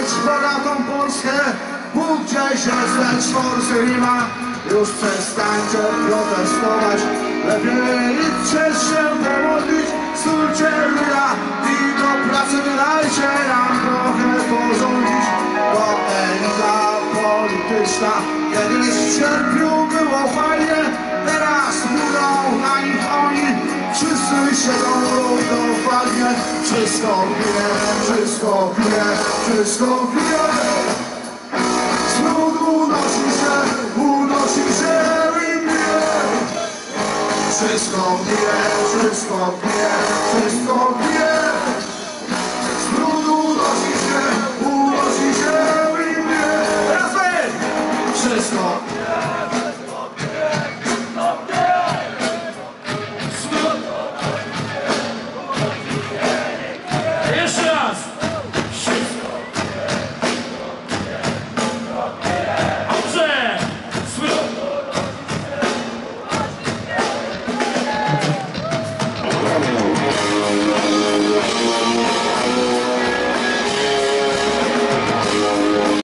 mieć bogatą Polskę, Bóg gdzieś jest, lecz forsy nie ma. Już przestańcie protestować, lepiej idźcie się pomodlić. Stójcie luda i do pracy wydajcie nam trochę porządzić. To elita polityczna, kiedyś w sierpniu było fajnie, teraz mówią na nich oni. Wszyscy siedzą równoważnie, wszystko pije, wszystko pije, wszystko pije. Smród unosi się i pije. Wszystko pije, wszystko pije, wszystko pije.